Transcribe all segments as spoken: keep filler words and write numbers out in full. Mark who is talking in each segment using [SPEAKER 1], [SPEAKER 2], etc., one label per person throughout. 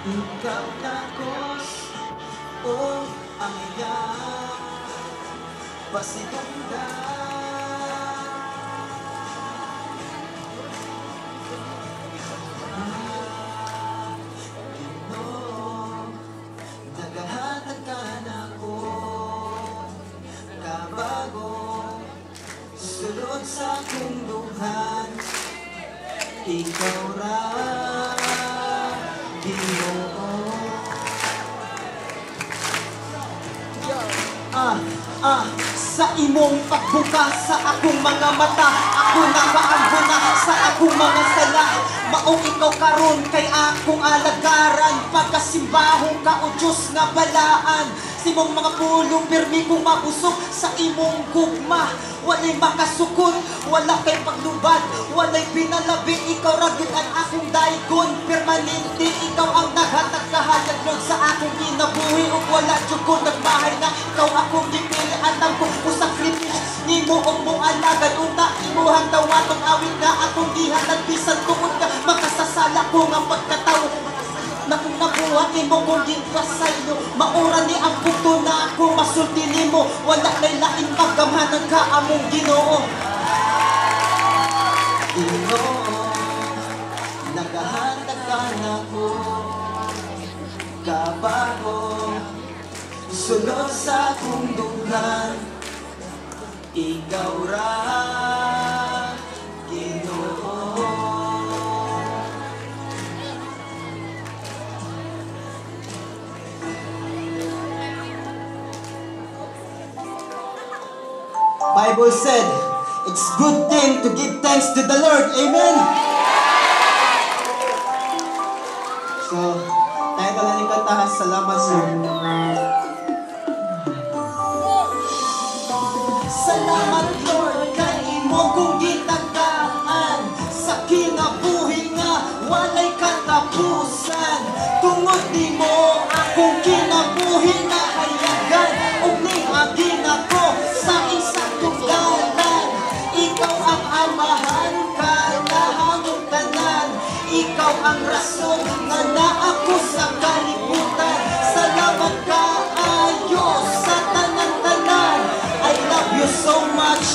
[SPEAKER 1] Ikaw takos o ang iyang pasidunggan. Ginoo, nagahatag ka na ko kabago sulod sa akong duhan. Ikaw ra Ginoo. Ah, ah, sa imong pagbuka sa akong mga mata, ako nakaambo na sa akong mga sala. Maong ikaw karon kay akong alagaran, pagkasimbahong ka o Diyos nga balaan. Simong mga pulong pirmi kong mabusok sa imong gugma. Walay makasukot, wala kay paglubad, walay pinalabi, ikaw ragid ang akong daygon. Permanente, ikaw ang naghatag kahalaglod sa akong kinabuhi. O wala jugod nagmahay na ikaw akong gipili. Alam ko kung sakripisyo nimo o mo alagad. Unta imuhang tawatong awit na akong gihatag. Bisan tuod ka, makasasala ko nga pagkataw na kung nabuhat mo kung ginpasaylo. Maura ni ang puto na ako masulti nimo. Wala na'y laing paggamhanan ka among Ginoo. Ginoo, nagahatag ka na ko kabago sulod sa akong dulan. Ikaw ra Bible said, it's good thing to give thanks to the Lord. Amen? So, tayo pala ng kanta. Salamat sa Salamat Lord kay imo kong gitagaan sa kinabuhi nga walay katapusan. Tungod nimo akong kinabuhi na hayagan ug niagin ako sa isa ikaw ang rason nga naako sa kalibutan. Salamat kaayo sa tanan-tanan. I love you so much.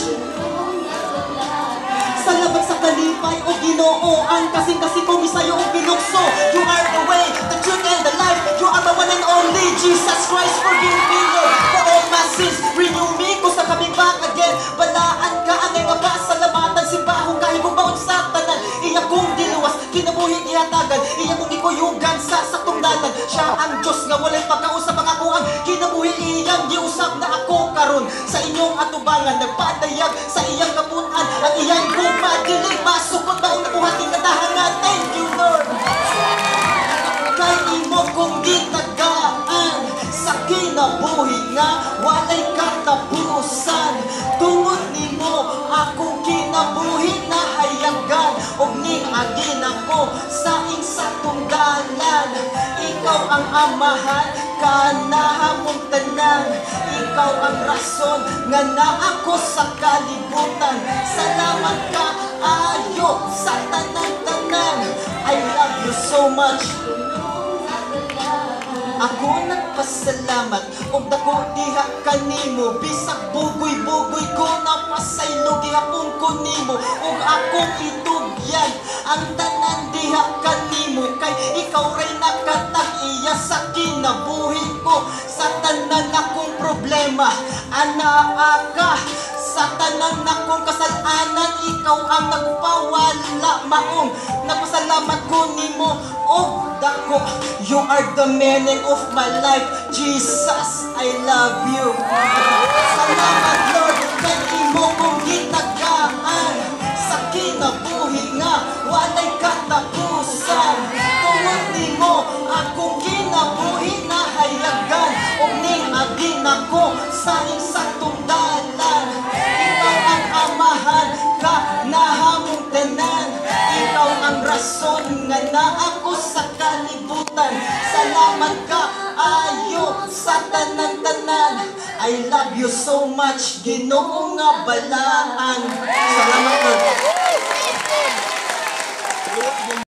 [SPEAKER 1] Salamat sa kalipay o Ginoo. Ang kasing-kasing ko misayo o binukso. You are the way, the truth and the life. You are the one and only Jesus Christ. Forgive me Lord for all my sins. Renew me kung sa coming back again. Balaan ka angay nga ba salamatan. Simbahong kahigong baon sa tanan. Iya kong diluwas, kinabuhi ihatagan. Iya kong ikuyugan sa sakong dalan. Siya ang Diyos nga walay pagkausap ang ako ang kinabuhi iyang giusap na ako karon sa inyong atubangan. Nagpadayag sa iyang kapunan ang iyang kumadilig. Masukot na unabuhating katahangan. Thank you Lord. Kay imo kong gitagaan sa kinabuhi nga walay katapusan. Tungod nimo akong kinabuhi na hayagan og niagin ako sa insatong dalan. Ikaw ang amahan kanahamong tanan. Ikaw ang rason nga naako sa kalibutan. Salamat ka ayo sa tanan-tanan. I love you so much. Ako nagpasalamat og dako diha kanimo. Bisag bugoy-bugoy ko napasaylo gihapon ko nimo og akong itugyan ang tanan diha kanimo. Kay ikaw ray nakatag iya sa kinabuhi ko. Sa tanan akong problema anaa ka. Sa tanan akong kasalanan ikaw ang nagpawala maong. Nagpasalamat ko nimo og dako. You are the meaning of my life. Jesus, I love you. Salamat Lord kay imo kong gitagaan sa kinabuhi nga walay katapusan. Tungod nimo akong kinabuhi na hayagan og niagin ako sa insatong dalan. Ikaw ang amahan ka nahamong tanan. Ikaw ang rason nga naako sa kalibutan. Salamat ka ayo sa tanan-tanan. I love you so much, Ginoo nga balaan. Salamat Lord.